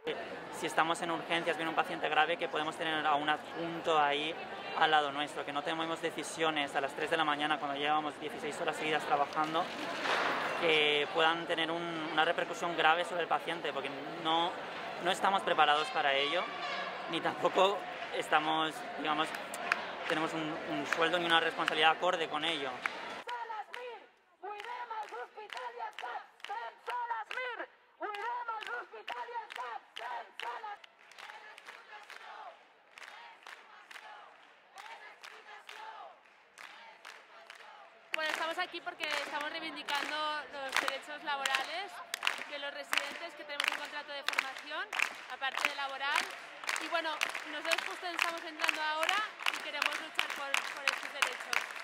Si estamos en urgencias, viene un paciente grave, que podemos tener a un adjunto ahí al lado nuestro, que no tomemos decisiones a las 3 de la mañana cuando llevamos 16 horas seguidas trabajando que puedan tener una repercusión grave sobre el paciente, porque no estamos preparados para ello, ni tampoco estamos, digamos, tenemos un sueldo ni una responsabilidad acorde con ello. Bueno, estamos aquí porque estamos reivindicando los derechos laborales de los residentes que tenemos un contrato de formación, aparte de laboral. Y bueno, nosotros justo estamos entrando ahora y queremos luchar por estos derechos.